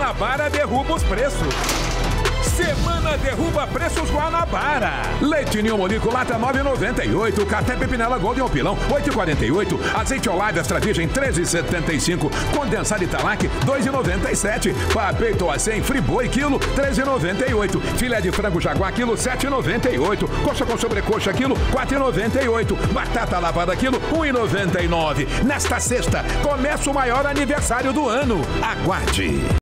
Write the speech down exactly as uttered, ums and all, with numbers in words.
Guanabara derruba os preços. Semana derruba preços Guanabara. Leite Ninho Molico lata nove reais e noventa e oito centavos. Café Pepinela Golden Pilão oito reais e quarenta e oito centavos. Azeite Olive Extra Virgem treze reais e setenta e cinco centavos. Condensado Italac dois reais e noventa e sete centavos. Peito a cem Friboi quilo treze reais e noventa e oito centavos. Filé de frango Jaguar quilo sete reais e noventa e oito centavos. Coxa com sobrecoxa quilo quatro reais e noventa e oito centavos. Batata lavada quilo um real e noventa e nove centavos. Nesta sexta começa o maior aniversário do ano. Aguarde.